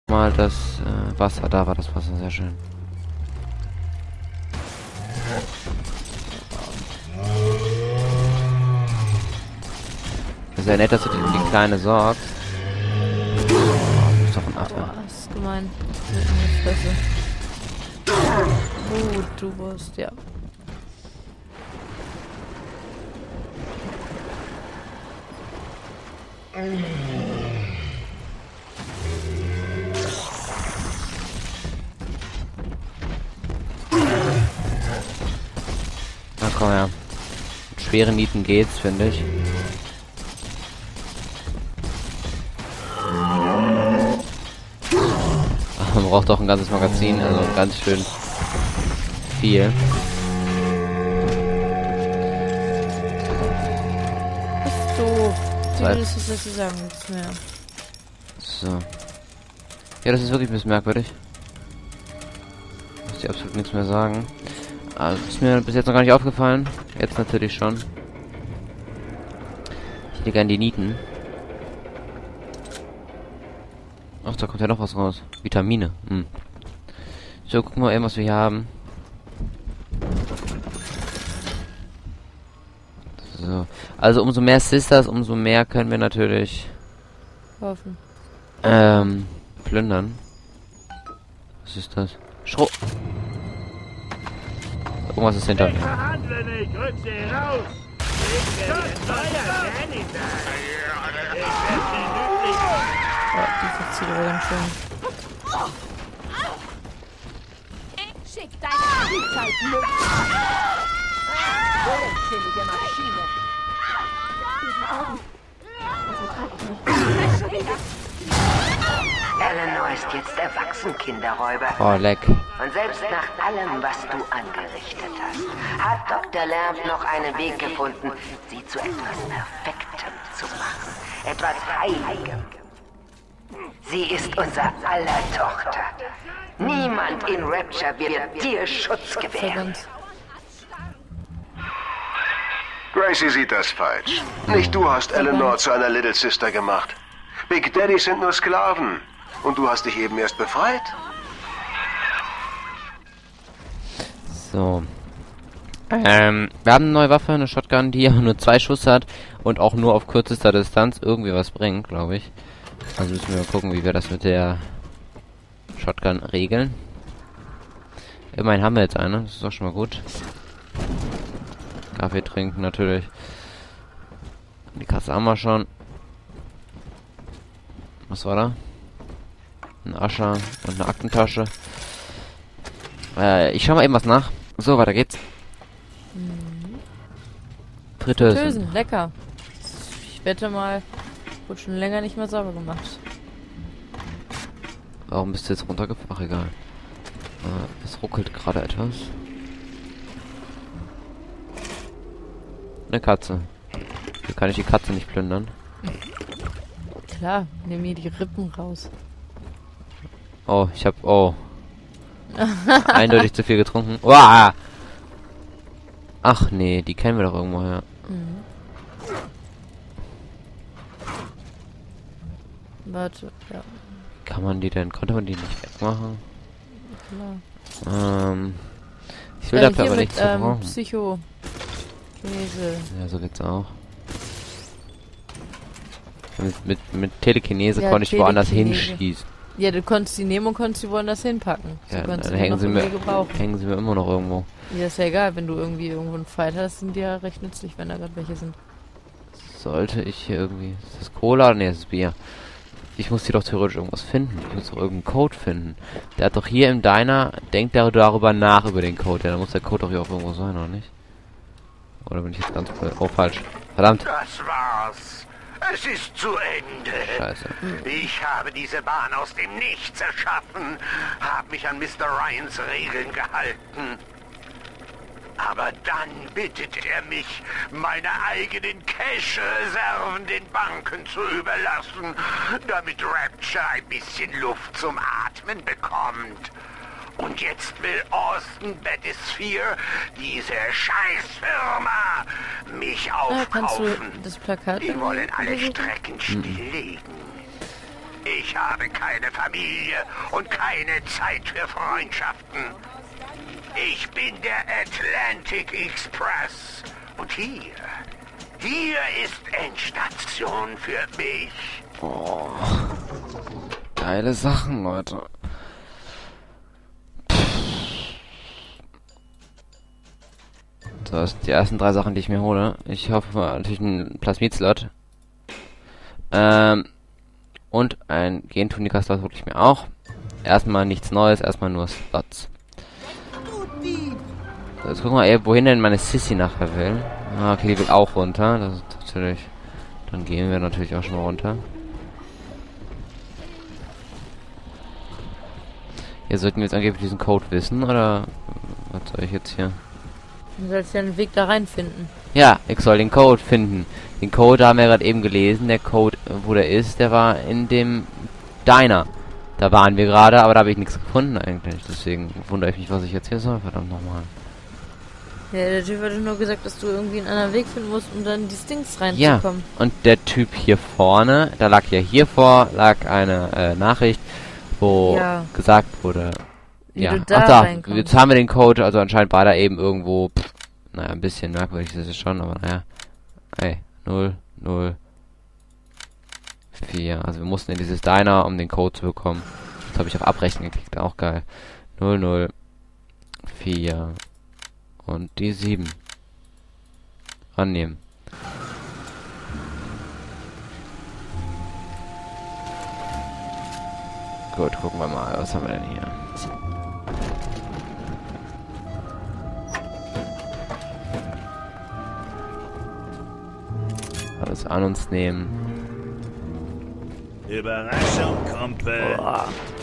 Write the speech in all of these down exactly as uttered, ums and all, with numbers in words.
Mal das äh, Wasser, da war das Wasser, sehr schön. Sehr nett, dass du dich um die Kleine sorgst. Oh, ist doch ein Affe. Boah, das ist gemein. Mit in die Fresse. Gut, du wirst, ja. Na komm her. Mit schweren Nieten geht's, finde ich. Ach, man braucht auch ein ganzes Magazin, also ganz schön viel. Bist doof. Du willst es dazu sagen, nichts mehr. So. Ja, das ist wirklich ein bisschen merkwürdig. Muss ich absolut nichts mehr sagen. Also, ist mir bis jetzt noch gar nicht aufgefallen. Jetzt natürlich schon. Ich hätte gerne die Nieten. Ach, da kommt ja noch was raus. Vitamine. Hm. So, gucken wir eben, was wir hier haben. So. Also, umso mehr Sisters, umso mehr können wir natürlich Kaufen. ähm, plündern. Was ist das? Schrot. Irgendwas ist hinter mir. Ich verhandle nicht, rück sie raus! Ich werde den neuen Nanny sein! Ich werde sie nützlich... Oh, die verzieht aber ganz schön. Schick deine Spielzeit mit! Unzählige Maschine! Diese Augen! Eleanor ist jetzt erwachsen, Kinderräuber. Oh, leck. Und selbst nach allem, was du angerichtet hast, hat Doktor Lamb noch einen Weg gefunden, sie zu etwas Perfektem zu machen. Etwas Heiligem. Sie ist unser aller Tochter. Niemand in Rapture wird dir Schutz gewähren. Verdammt. Gracie sieht das falsch. Nicht du hast Eleanor zu einer Little Sister gemacht. Big Daddy sind nur Sklaven. Und du hast dich eben erst befreit? So. Ähm, wir haben eine neue Waffe, eine Shotgun, die nur zwei Schuss hat und auch nur auf kürzester Distanz irgendwie was bringt, glaube ich. Also müssen wir mal gucken, wie wir das mit der Shotgun regeln. Immerhin haben wir jetzt eine, das ist doch schon mal gut. Kaffee trinken natürlich. Die Kasse haben wir schon. Was war da? Ein Ascher und eine Aktentasche. Äh, ich schau mal eben was nach. So, weiter geht's. Mhm. Fritteusen. Fritteusen, lecker. Ich wette mal, wurde schon länger nicht mehr sauber gemacht. Warum bist du jetzt runtergefahren? Ach, egal. Äh, es ruckelt gerade etwas. Eine Katze. Hier kann ich die Katze nicht plündern. Klar, nimm mir die Rippen raus. Oh, ich hab... Oh. Eindeutig zu viel getrunken. Uah! Ach nee, die kennen wir doch irgendwo her. Mhm. Warte, ja. Kann man die denn... Konnte man die nicht wegmachen? Klar. Ähm... Ich will Äh, dafür hier aber mit, nichts ähm, verbrauchen. Psycho. Käse. Ja, so geht's auch. Mit, mit, mit Telekinese Ja, konnte ich woanders Telekinese. hinschießen. Ja, du konntest sie nehmen und konntest sie woanders hinpacken. So Ja, konntest dann du die hängen noch sie, mir, irgendwie gebrauchen. hängen sie mir immer noch irgendwo. Ja, ist ja egal, wenn du irgendwie irgendwo einen Fight hast, sind die ja recht nützlich, wenn da gerade welche sind. Sollte ich hier irgendwie... Ist das Cola? Ne, das ist Bier. Ich muss hier doch theoretisch irgendwas finden. Ich muss doch irgendeinen Code finden. Der hat doch hier im Diner... Denkt der darüber nach, über den Code. Ja, dann muss der Code doch hier auch irgendwo sein, oder nicht? Oder bin ich jetzt ganz... Oh, falsch. Verdammt. Das war's. Es ist zu Ende. Scheiße. Ich habe diese Bahn aus dem Nichts erschaffen, habe mich an Mister Ryans Regeln gehalten. Aber dann bittet er mich, meine eigenen Cash-Reserven den Banken zu überlassen, damit Rapture ein bisschen Luft zum Atmen bekommt. Und jetzt will Austin Bathysphere, diese Scheißfirma, mich Ah, kannst du aufkaufen. das Plakat Die irgendwie wollen alle besuchen? Strecken stilllegen. Ich habe keine Familie und keine Zeit für Freundschaften. Ich bin der Atlantic Express. Und hier, hier ist Endstation für mich. Oh. Geile Sachen, Leute. So, das sind die ersten drei Sachen, die ich mir hole. Ich hoffe natürlich einen Plasmid-Slot. Ähm, und ein Gentunika-Slot hole ich mir auch. Erstmal nichts Neues, erstmal nur Slots. So, jetzt gucken wir mal, wohin denn meine Sissy nachher will. Ah, okay, die will auch runter. Das ist natürlich. Dann gehen wir natürlich auch schon mal runter. Hier sollten wir jetzt angeblich diesen Code wissen, oder was soll ich jetzt hier? Du sollst ja einen Weg da reinfinden. Ja, ich soll den Code finden. Den Code haben wir gerade eben gelesen. Der Code, wo der ist, der war in dem Diner. Da waren wir gerade, aber da habe ich nichts gefunden eigentlich. Deswegen wundere ich mich, was ich jetzt hier soll. Verdammt nochmal. Ja, der Typ hatte nur gesagt, dass du irgendwie einen anderen Weg finden musst, um dann in die Stings reinzukommen. Ja, und der Typ hier vorne, da lag ja hier vor, lag eine äh, Nachricht, wo ja. gesagt wurde, wie ja, du da ach da, reinkommst. Jetzt haben wir den Code, also anscheinend war da eben irgendwo, pff, naja, ein bisschen merkwürdig ist es schon, aber naja, ey, null, null, vier, also wir mussten in dieses Diner, um den Code zu bekommen. Jetzt habe ich auf Abrechnen geklickt, auch geil. null, null, vier und die sieben. Annehmen. Gut, gucken wir mal, was haben wir denn hier? Alles an uns nehmen. Überraschung, Kumpel. Boah.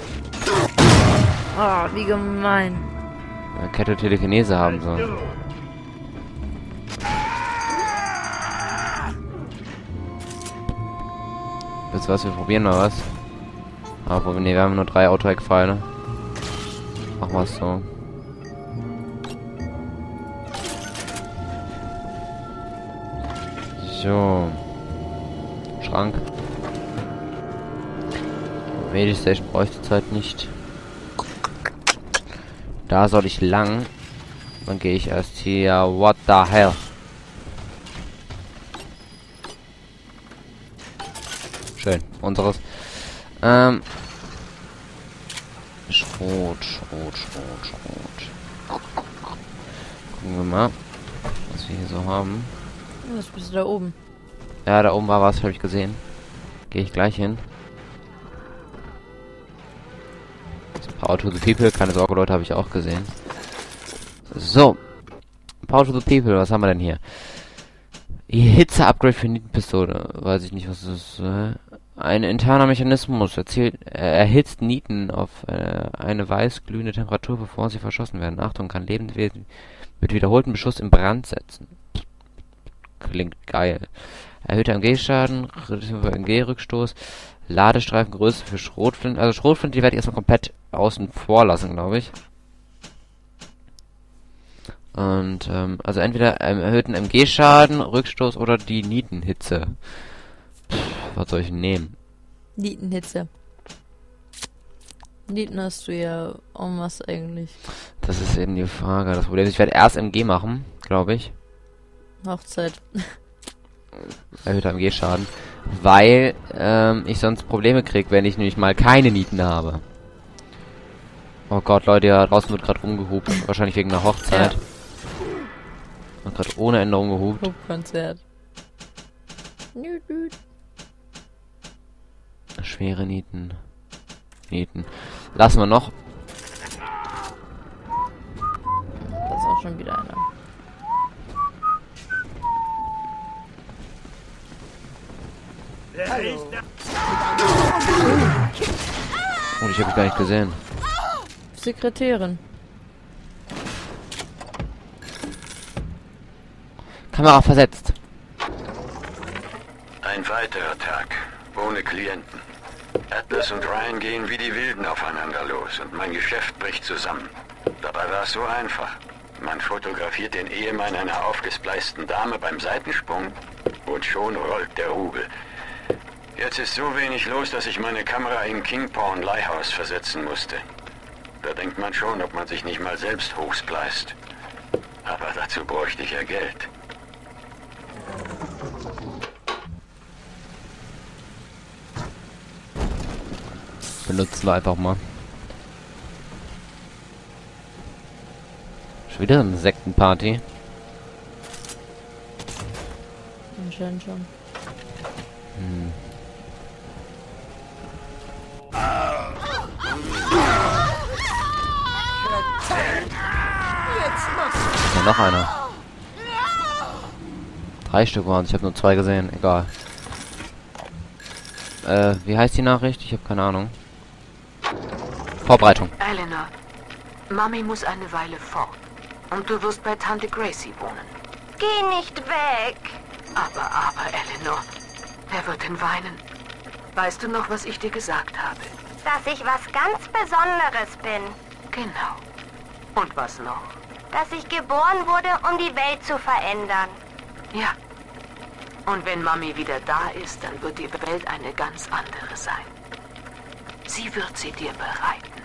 Oh, wie gemein. Eine Kette Telekinese haben soll. Wisst ihr was, wir probieren mal was. Aber ne, wir haben nur drei Auto-Hack-Pfeile. Machen wir es so. So. Schrank. Medistation bräuchte Zeit nicht. Da soll ich lang. Dann gehe ich erst hier. What the hell? Schön. Unseres. Ähm. Schrot, Schrot, Schrot, Schrot. Gucken wir mal, was wir hier so haben. Was bist du da oben? Ja, da oben war was, habe ich gesehen. Gehe ich gleich hin. Power to the People, keine Sorge, Leute, habe ich auch gesehen. So. Power to the People, was haben wir denn hier? Hitze-Upgrade für Nietenpistole. Weiß ich nicht, was das ist. Äh, ein interner Mechanismus erzielt, äh, erhitzt Nieten auf äh, eine weiß-glühende Temperatur, bevor sie verschossen werden. Achtung, kann Lebenswesen mit wiederholtem Beschuss in Brand setzen. Klingt geil. Erhöhter M G-Schaden, M G-Rückstoß, Ladestreifengröße für Schrotflinten. Also Schrotflinten, die werde ich erstmal komplett außen vor lassen, glaube ich. Und, ähm, also entweder ähm, erhöhten M G-Schaden, Rückstoß oder die Nietenhitze. Pff, was soll ich nehmen? Nietenhitze. Nieten hast du ja en masse eigentlich. Das ist eben die Frage. Das Problem ist, ich werde erst M G machen, glaube ich. Hochzeit. Erhöhter M G-Schaden. Weil ähm, ich sonst Probleme kriege, wenn ich nämlich mal keine Nieten habe. Oh Gott, Leute, ja, draußen wird gerade rumgehupt. Wahrscheinlich wegen einer Hochzeit. Ja. Und gerade ohne Änderung gehupt. Hubkonzert. Schwere Nieten. Nieten. Lassen wir noch. Das ist auch schon wieder einer. Hallo. Oh, ich habe ich gar nicht gesehen. Sekretärin. Kamera versetzt. Ein weiterer Tag. Ohne Klienten. Atlas und Ryan gehen wie die Wilden aufeinander los und mein Geschäft bricht zusammen. Dabei war es so einfach. Man fotografiert den Ehemann einer aufgespleisten Dame beim Seitensprung und schon rollt der Rubel. Jetzt ist so wenig los, dass ich meine Kamera im King Pawn Leihhaus versetzen musste. Da denkt man schon, ob man sich nicht mal selbst hochspleist. Aber dazu bräuchte ich ja Geld. Benutzen wir einfach mal. Schon wieder eine Sektenparty. Anscheinend schon. Hm. Ja, noch einer. Drei Stück waren es, ich habe nur zwei gesehen, egal. Äh, wie heißt die Nachricht? Ich habe keine Ahnung. Vorbereitung. Eleanor, Mami muss eine Weile fort. Und du wirst bei Tante Gracie wohnen. Geh nicht weg. Aber, aber, Eleanor, wer wird denn weinen? Weißt du noch, was ich dir gesagt habe? Dass ich was ganz Besonderes bin. Genau. Und was noch? Dass ich geboren wurde, um die Welt zu verändern. Ja. Und wenn Mami wieder da ist, dann wird die Welt eine ganz andere sein. Sie wird sie dir bereiten.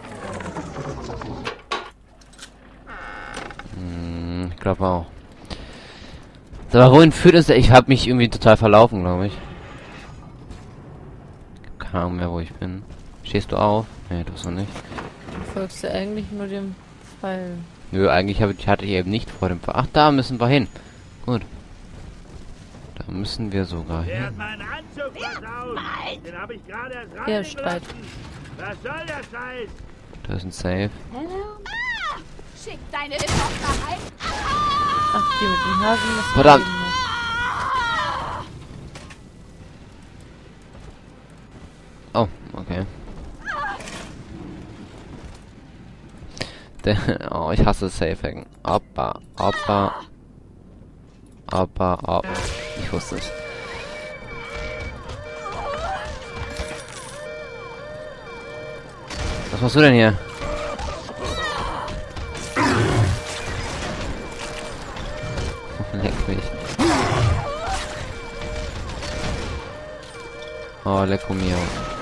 Hm, ich glaube auch. So, aber wohin führt es? Ich habe mich irgendwie total verlaufen, glaube ich. Keine Ahnung mehr, wo ich bin. Stehst du auf? Nee, du noch nicht. Du folgst ja eigentlich nur dem Pfeil. Nö, eigentlich hab, ich hatte ich eben nicht vor dem Pfeil. Ach, da müssen wir hin. Gut. Da müssen wir sogar Der hat hin. meinen Anzug versaut. Den habe ich gerade erst Ja, reinigen Streit. lassen. Was soll der Scheiß? Da ist ein Safe. Schick deine Tochter heim. Ach, die mit dem Hasen. das Verdammt. leben noch. Oh, okay. Der, oh, ich hasse Safe-Hacken. Oppa, oppa. Oppa, oppa. Ich wusste es. Was machst du denn hier? Leck mich. Oh, lecko mio.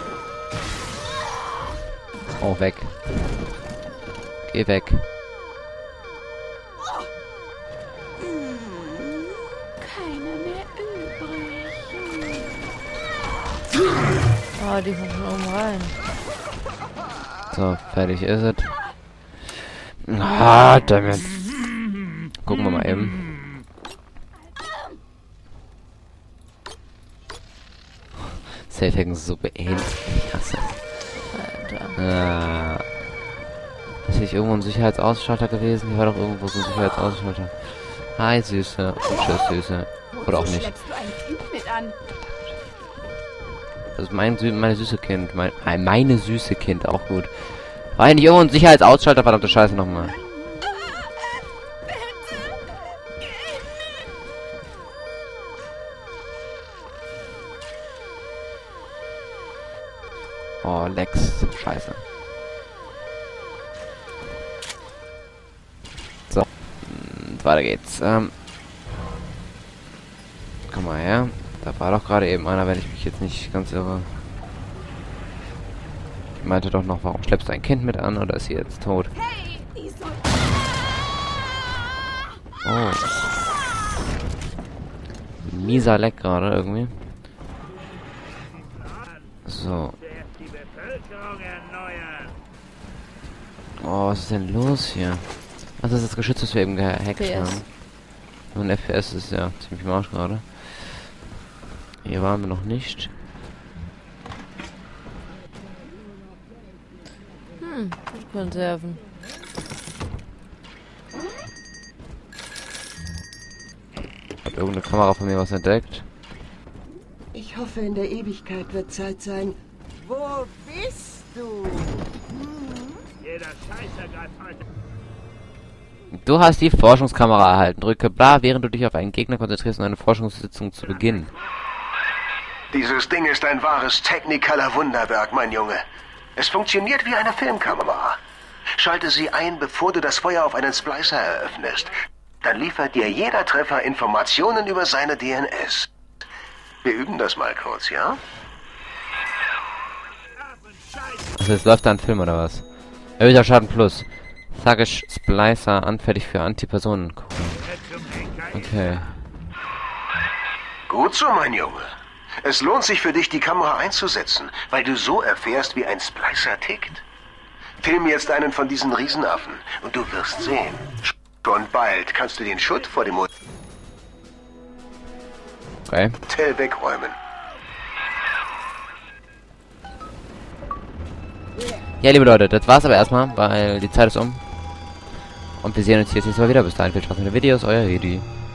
Oh, weg. Geh weg. Keiner mehr übrig. Oh, die kommt von oben rein. So, fertig ist es. Ah, damit. Gucken wir mal eben. Safe-Hacken ist so beähnlich. Ich hasse es. Alter. Ah. Ist nicht irgendwo ein Sicherheitsausschalter gewesen? Hier war doch irgendwo so ein Sicherheitsausschalter. Hi, Süße. Und tschüss, Süße. Oder auch nicht. Schleppst du ein Kind mit an? Das ist mein Sü meine süße Kind. Mein, mein, meine süße Kind, auch gut. War ja nicht irgendwo ein Sicherheitsausschalter, verdammte Scheiße nochmal. Oh, Lex. Scheiße. So. Und weiter geht's. Ähm. Komm mal her. Da war doch gerade eben einer, wenn ich mich jetzt nicht ganz irre. Ich meinte doch noch, warum schleppst du ein Kind mit an oder ist sie jetzt tot? Hey, die soll... Oh. Mieser Leck gerade irgendwie. So. Die Bevölkerung erneuern. Oh, was ist denn los hier? Was ist das Geschütz, das wir eben gehackt F P S. haben? Und F P S ist ja ziemlich im Arsch gerade. Hier waren wir noch nicht. Hm, Konserven. Hat irgendeine Kamera von mir was entdeckt? Ich hoffe, in der Ewigkeit wird Zeit sein. Wo bist du? Jeder Scheißer greift heute. Du hast die Forschungskamera erhalten. Drücke bla, während du dich auf einen Gegner konzentrierst, um eine Forschungssitzung zu beginnen. Dieses Ding ist ein wahres Technicolor Wunderwerk, mein Junge. Es funktioniert wie eine Filmkamera. Schalte sie ein, bevor du das Feuer auf einen Splicer eröffnest. Dann liefert dir jeder Treffer Informationen über seine D N S. Wir üben das mal kurz, ja? Also jetzt läuft da ein Film oder was? Erhöhter Schaden plus. Sagisch Splicer anfällig für Antipersonen. Okay. Gut so, mein Junge. Es lohnt sich für dich, die Kamera einzusetzen, weil du so erfährst, wie ein Splicer tickt. Film jetzt einen von diesen Riesenaffen und du wirst sehen. Schon bald kannst du den Schutt vor dem Hotel Okay. wegräumen. Ja, liebe Leute, das war's aber erstmal, weil die Zeit ist um. Und wir sehen uns jetzt nächstes Mal wieder. Bis dahin, viel Spaß mit den Videos, euer Redi.